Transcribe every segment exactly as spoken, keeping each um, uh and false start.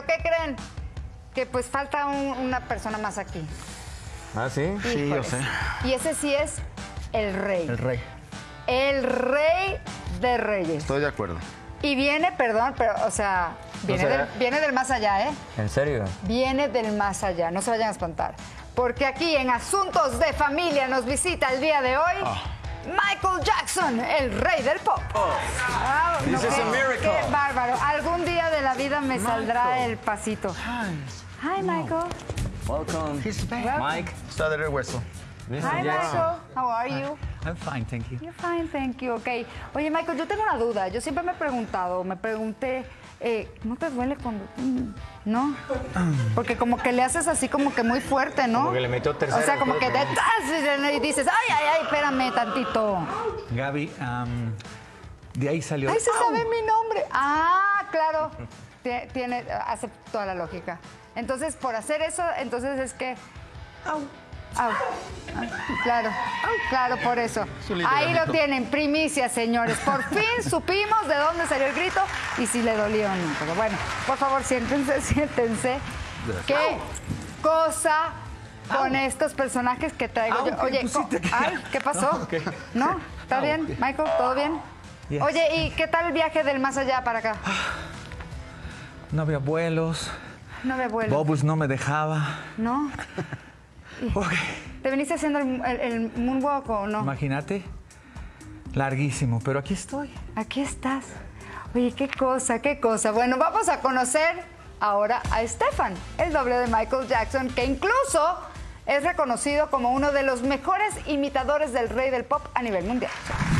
¿qué creen? Que pues falta un, una persona más aquí. ¿Ah, sí? Híjoles. Sí, yo sé. Y ese sí es el rey. El rey. El rey de reyes. Estoy de acuerdo. Y viene, perdón, pero, o sea, viene, O sea, del, viene del más allá, ¿eh? ¿En serio? Viene del más allá, no se vayan a espantar. Porque aquí en Asuntos de Familia nos visita el día de hoy Oh. Michael Jackson, el rey del pop. Oh. Wow, This no, is qué, a miracle. qué bárbaro. Algún día de la vida me saldrá el pasito. Hi, Michael. Welcome. He's back. Welcome. Mike. Está de regreso. mister Hi, Jackson. Michael. How are you? I'm fine, thank you. You're fine, thank you. Ok. Oye, Michael, yo tengo una duda. Yo siempre me he preguntado, me pregunté, eh, ¿no te duele cuando...? mm, ¿No? Porque como que le haces así como que muy fuerte, ¿no? Como que le metió tercero, O sea, como que creo, te... ¿no? Y dices, ay, ay, ay, espérame tantito. Gaby, um, de ahí salió. Ay, se sabe mi nombre. Ah, claro. Tie- Tiene, hace toda la lógica. Entonces, por hacer eso, entonces es que... Au. Au. Ah, claro, claro, por eso. Ahí lo tienen, primicia, señores. Por fin supimos de dónde salió el grito y si le dolió o no. Pero bueno, por favor, siéntense, siéntense. ¿Qué cosa con estos personajes que traigo Au, yo? ¿qué Oye, pusiste co- aquí? ay, ¿qué pasó? Ok. ¿No? ¿Está Au, bien, ok. Michael? ¿Todo bien? Yes. Oye, ¿y qué tal el viaje del más allá para acá? No había vuelos. No me vuelvo. Bobus no me dejaba. ¿No? Ok. ¿Te viniste haciendo el, el- el moonwalk o no? Imagínate. Larguísimo, pero aquí estoy. Aquí estás. Oye, qué cosa, qué cosa. Bueno, vamos a conocer ahora a Stefan, el doble de Michael Jackson, que incluso es reconocido como uno de los mejores imitadores del rey del pop a nivel mundial.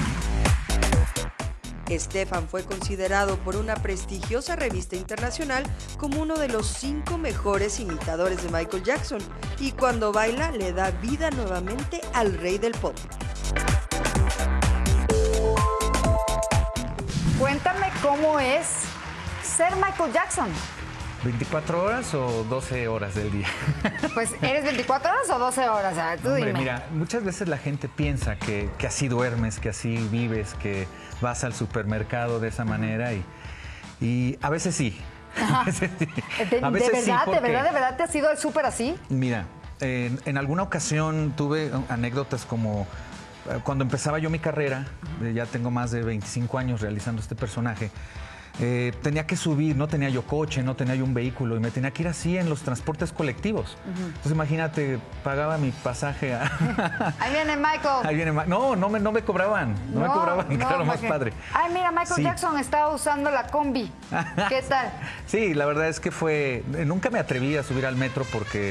Stefan fue considerado por una prestigiosa revista internacional como uno de los cinco mejores imitadores de Michael Jackson y cuando baila le da vida nuevamente al rey del pop. Cuéntame cómo es ser Michael Jackson. ¿veinticuatro horas o doce horas del día? Pues, ¿eres veinticuatro horas o doce horas? O sea, tú Hombre, dime. mira, muchas veces la gente piensa que, que así duermes, que así vives, que vas al supermercado de esa manera y, y a veces sí. A veces sí. ¿De, A de veces sí, verdad, de porque- verdad, de verdad te ha sido súper así? Mira, en, en alguna ocasión tuve anécdotas como eh, cuando empezaba yo mi carrera, eh, ya tengo más de veinticinco años realizando este personaje, eh, tenía que subir, no tenía yo coche, no tenía yo un vehículo y me tenía que ir así en los transportes colectivos. Entonces imagínate, pagaba mi pasaje a... Ahí viene Michael. Ahí viene Ma- no, no me, no me cobraban, no, me cobraban, no, claro, más porque- padre. Ay, mira, Michael Sí. Jackson estaba usando la combi. ¿Qué tal? Sí, la verdad es que fue. eh, Nunca me atreví a subir al metro porque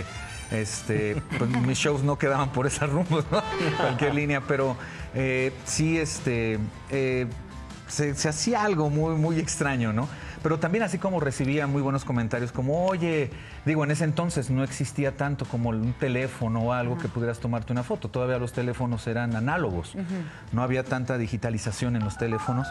este, pues, mis shows no quedaban por esas rumbos, ¿no? Cualquier línea, pero eh, sí, este. eh, se, se hacía algo muy, muy extraño, ¿no? Pero también así como recibía muy buenos comentarios, como, oye, digo, en ese entonces no existía tanto como un teléfono o algo que pudieras tomarte una foto. Todavía los teléfonos eran análogos. No había tanta digitalización en los teléfonos.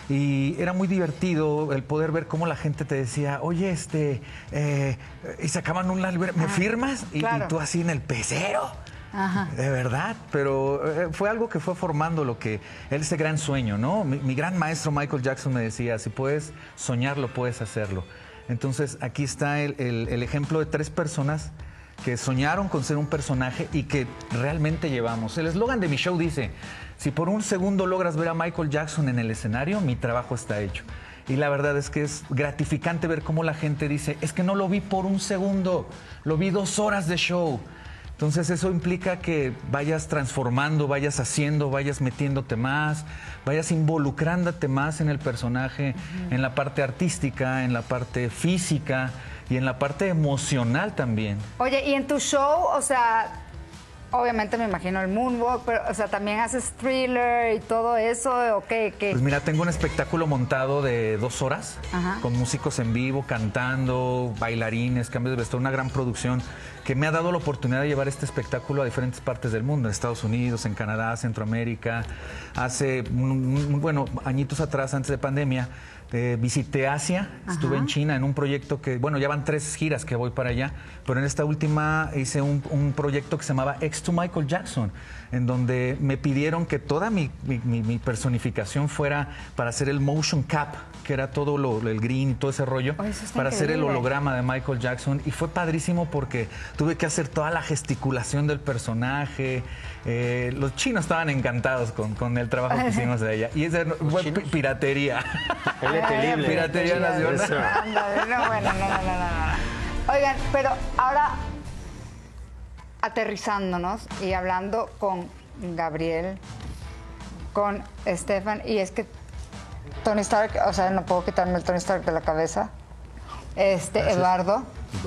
Y era muy divertido el poder ver cómo la gente te decía, oye, este, eh, y sacaban un live, ¿me firmas? Y, claro. y tú así en el pecero. Ajá. De verdad, pero eh, fue algo que fue formando lo que ese gran sueño, ¿no? Mi, mi gran maestro Michael Jackson me decía, si puedes soñarlo, puedes hacerlo. Entonces aquí está el, el- el ejemplo de tres personas que soñaron con ser un personaje y que realmente llevamos. El eslogan de mi show dice, si por un segundo logras ver a Michael Jackson en el escenario, mi trabajo está hecho. Y la verdad es que es gratificante ver cómo la gente dice, es que no lo vi por un segundo, lo vi dos horas de show. Entonces eso implica que vayas transformando, vayas haciendo, vayas metiéndote más, vayas involucrándote más en el personaje, uh-huh. en la parte artística, en la parte física y en la parte emocional también. Oye, y en tu show, o sea, obviamente me imagino el moonwalk, pero, o sea, también haces thriller y todo eso, ¿o qué? qué? Pues mira, tengo un espectáculo montado de dos horas, Ajá. con músicos en vivo, cantando, bailarines, cambios de vestuario, una gran producción que me ha dado la oportunidad de llevar este espectáculo a diferentes partes del mundo, en Estados Unidos, en Canadá, Centroamérica. Hace, un, un, bueno, añitos atrás, antes de pandemia, Eh, visité Asia, Ajá. estuve en China en un proyecto que, bueno, ya van tres giras que voy para allá, pero en esta última hice un, un proyecto que se llamaba Ex to Michael Jackson, en donde me pidieron que toda mi, mi, mi personificación fuera para hacer el motion cap, que era todo lo, el green y todo ese rollo, Oh, eso está para hacer el increíble. holograma de Michael Jackson. Y fue padrísimo porque tuve que hacer toda la gesticulación del personaje. Eh, los chinos estaban encantados con, con el trabajo que hicimos de ella. Y esa fue pi- piratería. Él es terrible. Piratería nacional. Eso. Ándale, no, bueno, no, no, no, no. Oigan, pero ahora aterrizándonos y hablando con Gabriel, con Estefan, y es que Tony Stark, o sea, no puedo quitarme el Tony Stark de la cabeza. Este, Gracias. Eduardo,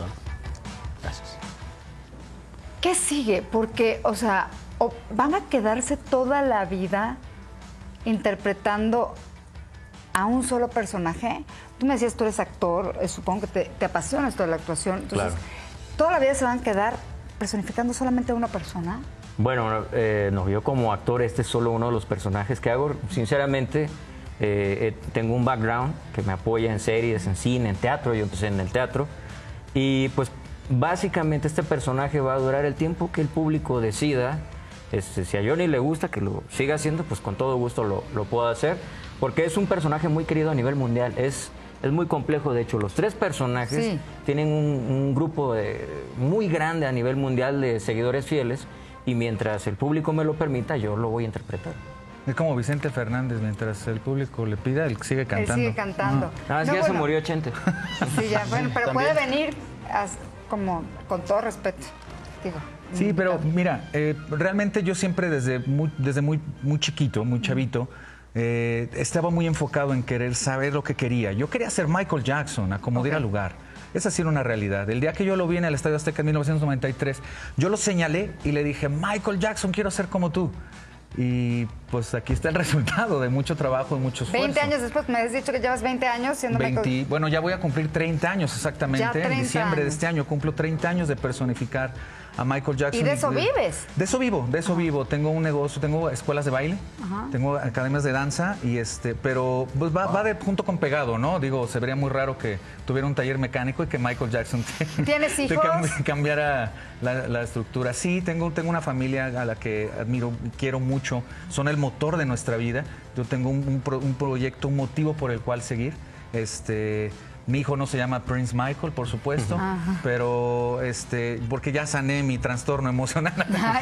Gracias. ¿qué sigue? Porque, o sea, o van a quedarse toda la vida interpretando a un solo personaje. Tú me decías, tú eres actor, eh, supongo que te, te apasiona esto de la actuación. Entonces, Claro. ¿toda la vida se van a quedar personificando solamente a una persona? Bueno, eh, no, yo como actor, este es solo uno de los personajes que hago. Sinceramente, eh, eh, tengo un background que me apoya en series, en cine, en teatro. Yo empecé en el teatro. Y pues básicamente este personaje va a durar el tiempo que el público decida. Este, si a Johnny le gusta que lo siga haciendo, pues con todo gusto lo, lo puedo hacer. Porque es un personaje muy querido a nivel mundial. Es, es muy complejo, de hecho. Los tres personajes Sí. tienen un, un grupo de, muy grande a nivel mundial de seguidores fieles. Y mientras el público me lo permita, yo lo voy a interpretar. Es como Vicente Fernández, mientras el público le pida, él sigue cantando. Él sigue cantando. Ah, es No, que ya se bueno, murió Chente. Sí, ya, bueno, pero También. puede venir as- como con todo respeto, digo. Sí, pero Mm, mira, eh, realmente yo siempre desde muy, desde muy, muy chiquito, muy chavito, eh, estaba muy enfocado en querer saber lo que quería. Yo quería ser Michael Jackson, a como diera Ok. lugar. Esa sí era una realidad. El día que yo lo vi en el Estadio Azteca en mil novecientos noventa y tres, yo lo señalé y le dije, Michael Jackson, quiero ser como tú. Y pues aquí está el resultado de mucho trabajo y mucho esfuerzo. veinte años después, me has dicho que llevas veinte años siendo veinte, Michael. bueno, ya voy a cumplir treinta años exactamente. Ya treinta En diciembre de años. este año cumplo treinta años de personificar a Michael Jackson. ¿Y de eso vives? De eso vivo, de eso vivo. Tengo un negocio, tengo escuelas de baile, Ajá. tengo academias de danza y este, pero pues va, va de junto con pegado, ¿no? Digo, se vería muy raro que tuviera un taller mecánico y que Michael Jackson te, ¿Tienes te hijos? cambi- cambiara la, la estructura. Sí, tengo, tengo una familia a la que admiro y quiero mucho. Son el motor de nuestra vida. Yo tengo un, un pro- un proyecto, un motivo por el cual seguir. Este, mi hijo no se llama Prince Michael, por supuesto, pero este, porque ya sané mi trastorno emocional.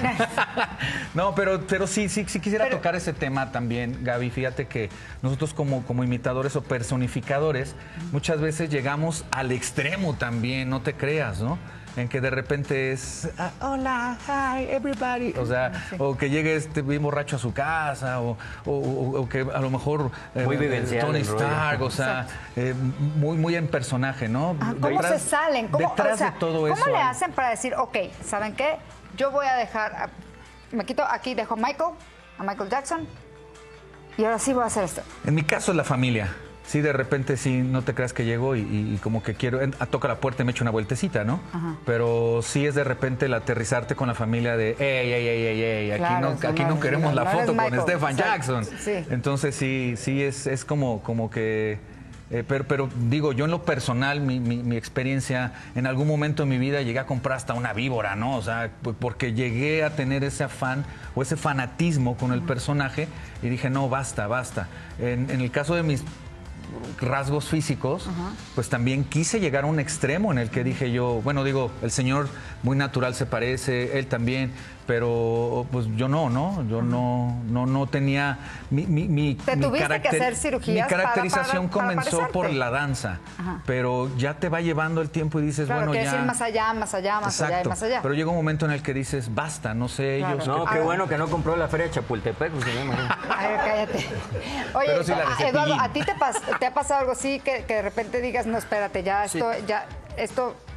No, pero, pero sí, sí, sí quisiera Pero- tocar ese tema también, Gaby. Fíjate que nosotros como, como imitadores o personificadores muchas veces llegamos al extremo también, no te creas, ¿no? En que de repente es, ah, hola, hi, everybody. O sea, o que llegue este bien borracho a su casa, o, o- o- o que a lo mejor eh, Muy eh, vivencial Tony el rollo. Stark, o sea, eh, muy, muy en personaje, ¿no? Ah, ¿Cómo Detrás- se salen? ¿Cómo, detrás o sea, de todo ¿cómo eso. le hay- hacen para decir, ok, ¿saben qué? Yo voy a dejar, a- me quito aquí, dejo a Michael, a Michael Jackson, y ahora sí voy a hacer esto. En mi caso es la familia. Sí, de repente sí, no te creas que llego y, y- y como que quiero, en- toca la puerta y me echo una vueltecita, ¿no? Ajá. Pero sí es de repente el aterrizarte con la familia de, ey, ey, ey, ey, ey, aquí, Claro, no, eso aquí no no es- queremos no, la no eres foto con Michael, Stephen exacto, Jackson. sí. Entonces sí, sí es, es como, como que... eh, pero, pero digo, yo en lo personal, mi, mi- mi experiencia, en algún momento en mi vida llegué a comprar hasta una víbora, ¿no? O sea, p- porque llegué a tener ese afán o ese fanatismo con el personaje y dije, no, basta, basta. En, en el caso de mis rasgos físicos, pues también quise llegar a un extremo en el que dije yo, bueno, digo, el señor muy natural se parece, él también, pero pues yo no, ¿no? Yo no, no, no tenía mi, mi, mi, Te mi tuviste que caracter- hacer cirugías mi caracterización para- para- para comenzó por parecerte. la danza, Ajá. pero ya te va llevando el tiempo y dices, Claro, bueno, que ya. decir más allá, más allá, más allá y Exacto. más allá. Pero llega un momento en el que dices, basta, no sé Claro. ellos. No, qué- qué Ah. bueno que no compró la feria de Chapultepec, pues, si no, imagínate. A ver, cállate. Oye, Pero sí la de a- Eduardo, Cepillín. ¿a ti te, pas- te ha pasado algo así que, que de repente digas, no, espérate, ya esto, ya, esto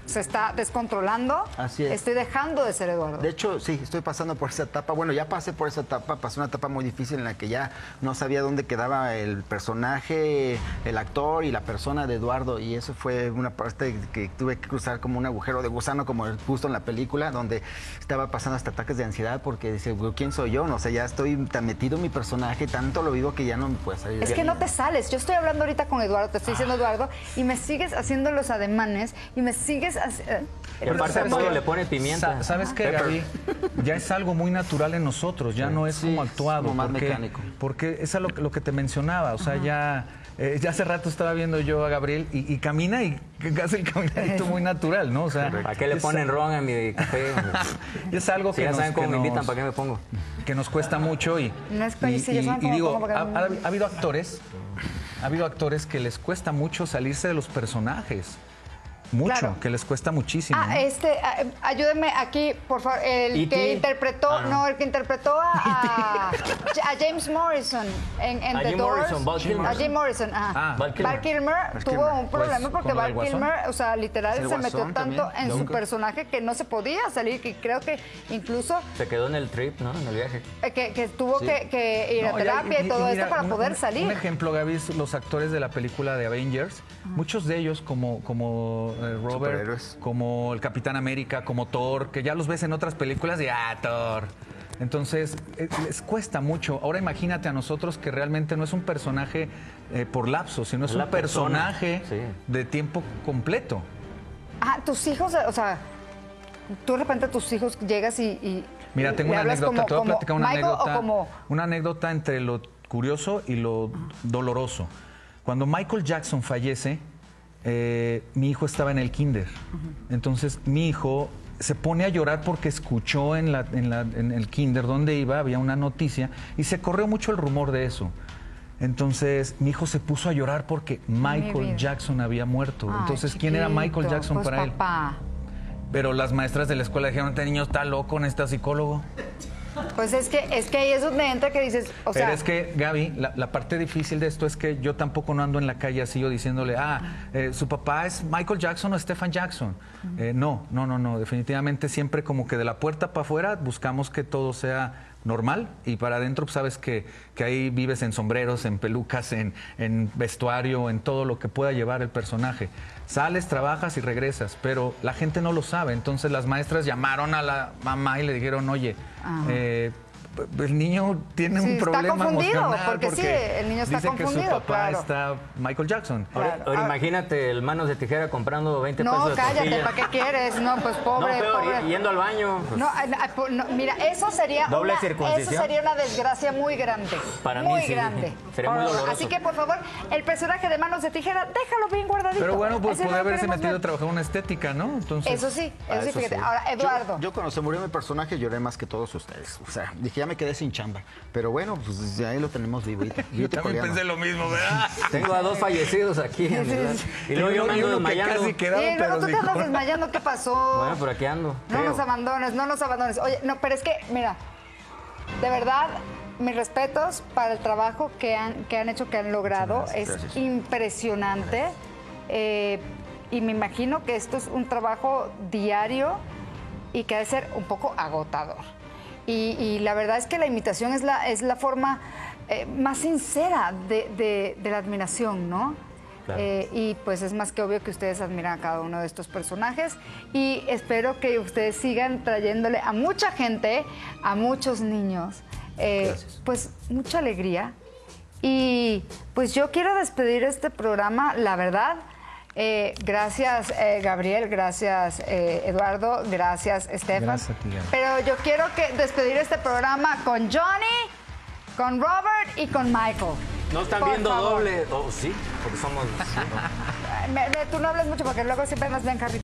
se está descontrolando. Así es. Estoy dejando de ser Eduardo. De hecho, sí, estoy pasando por esa etapa. Bueno, ya pasé por esa etapa, pasé una etapa muy difícil en la que ya no sabía dónde quedaba el personaje, el actor y la persona de Eduardo. Y eso fue una parte que tuve que cruzar como un agujero de gusano, como justo en la película, donde estaba pasando hasta ataques de ansiedad porque dice, ¿quién soy yo? No sé, ya estoy tan metido en mi personaje, tanto lo vivo que ya no me puedo salir. Es que no te sales. Yo estoy hablando ahorita con Eduardo, te estoy diciendo Eduardo, y me sigues haciendo los ademanes y me sigues haciendo... Y aparte a todo le pone pimienta. ¿Sabes qué, Gaby? Ya es algo muy natural en nosotros, ya no es Sí, como actuado. es como más porque, mecánico. Porque es lo, lo que te mencionaba, o sea, ya... Eh, ya hace rato estaba viendo yo a Gabriel y, y camina y hace el caminadito muy natural, ¿no? O sea, ¿para qué le es- ponen ron a mi café? es algo Si que ya nos, saben cómo que me nos- invitan, ¿para qué me pongo? que nos cuesta mucho y, No es y, que- sí, ya y- saben y cómo- digo, cómo para ha, qué- ha- ha habido actores, ha habido actores que les cuesta mucho salirse de los personajes. Mucho, Claro. que les cuesta muchísimo. Ah, ¿no? este, ah, ayúdenme aquí, por favor. El ¿E T? que interpretó, Ah, no. no, el que interpretó a, a, a James Morrison en, en A The Jim Doors. Morrison, Val Kilmer. A Jim Morrison, ajá. Ah, Val Kilmer. Val Kilmer tuvo Kilmer. un problema Pues, porque como Val el Guasón. Kilmer, o sea, literal, El se metió Guasón tanto también, en su Joker. personaje que no se podía salir, que creo que incluso Se quedó en el trip, ¿no? En el viaje. eh, que, que tuvo que, que ir No, a ya, terapia y, todo mira, esto para un- poder un- salir. Un ejemplo, Gaby, es los actores de la película de Avengers, muchos de ellos como, como eh, Robert, Superhéroes. como el Capitán América, como Thor, que ya los ves en otras películas y ¡ah, Thor! Entonces, eh, les cuesta mucho. Ahora imagínate a nosotros que realmente no es un personaje eh, por lapso, sino es Es la un personaje persona, sí. de tiempo completo. Ah, tus hijos, o sea, tú de repente a tus hijos llegas y... y Mira, tengo le una hablas anécdota, como- te voy a como platicar una Michael, o anécdota. como- Una anécdota entre lo curioso y lo doloroso. Cuando Michael Jackson fallece, eh, mi hijo estaba en el kinder. Entonces, mi hijo se pone a llorar porque escuchó en, la, en, la- en el kinder donde iba, había una noticia, y se corrió mucho el rumor de eso. Entonces, mi hijo se puso a llorar porque Michael vida. Jackson había muerto. Ay, Entonces, ¿quién era Michael chiquito, Jackson pues, para él? papá. Pero las maestras de la escuela dijeron, este niño está loco, necesita psicólogo. Pues es que, es que ahí es donde entra que dices, o Pero sea, es que, Gaby, la, la parte difícil de esto es que yo tampoco no ando en la calle así yo diciéndole, ah, eh, su papá es Michael Jackson o Stephen Jackson. Eh, no, no, no, no. Definitivamente siempre como que de la puerta para afuera buscamos que todo sea normal y para adentro pues, sabes que, que ahí vives en sombreros, en pelucas, en, en vestuario, en todo lo que pueda llevar el personaje. Sales, trabajas y regresas, pero la gente no lo sabe. Entonces las maestras llamaron a la mamá y le dijeron, oye, eh, el niño tiene Sí, un está problema confundido, emocional porque sí, el niño está dice que su confundido, papá claro. está Michael Jackson. Ahora, Claro. ahora Ah. imagínate el manos de tijera comprando veinte pesos no, de cállate, tortilla. ¿para qué quieres? No, pues No, pobre, peor, pobre. y- yendo al baño. pues, No, ay, ay, po- no, mira, eso sería, Doble una, eso circuncisión. sería una desgracia muy grande. Para mí muy sí, grande. sería muy Por- doloroso. Así que, por favor, el personaje de Manos de Tijera, déjalo bien guardadito. Pero bueno, pues Ese no puede lo haberse queremos metido ver. a trabajar en una estética, ¿no? Entonces, Eso sí, Ah, eso sí, eso fíjate. sí. Ahora, Eduardo. Yo, yo cuando se murió mi personaje lloré más que todos ustedes. O sea, dije, ya me quedé sin chamba. Pero bueno, pues ahí lo tenemos vivo. yo también pensé lo mismo, ¿verdad? Tengo a dos fallecidos aquí. en el- Y luego yo me ando uno que desmayando. casi quedaba, Sí, luego pero tú te sí, andas con- desmayando, ¿qué pasó? Bueno, por aquí ando. No creo. nos abandones, no nos abandones. Oye, no, pero es que, mira, de verdad, mis respetos para el trabajo que han, que han hecho, que han logrado. Muchas gracias, es gracias. impresionante. Eh, y me imagino que esto es un trabajo diario y que ha de ser un poco agotador. Y, y la verdad es que la imitación es la, es la forma eh, más sincera de, de- de la admiración, ¿no? Claro. Eh, y pues es más que obvio que ustedes admiran a cada uno de estos personajes y espero que ustedes sigan trayéndole a mucha gente, a muchos niños, eh, Gracias. pues mucha alegría. Y pues yo quiero despedir este programa, la verdad. Eh, gracias, eh, Gabriel, gracias, eh, Eduardo, gracias, Estefan. Gracias a ti, Gaby. Pero yo quiero que despedir este programa con Johnny, con Robert y con Michael. No están Por viendo favor. doble. Oh, sí, porque somos. sí, ¿no? Me- me- tú no hables mucho porque luego siempre nos ven carrito.